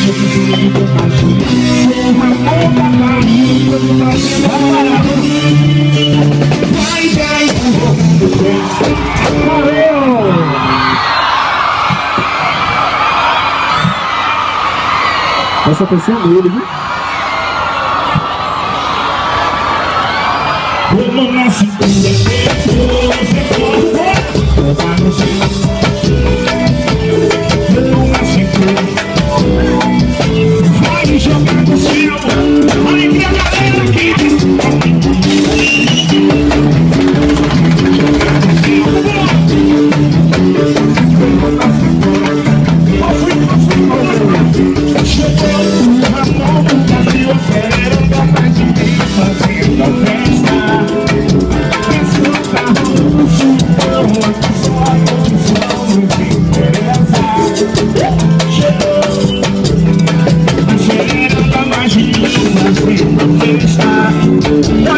Essa pessoa nele, viu? Como na cintura, você pode no céu. Como na cintura, vai jogar no céu. Olha que a galera aqui. Está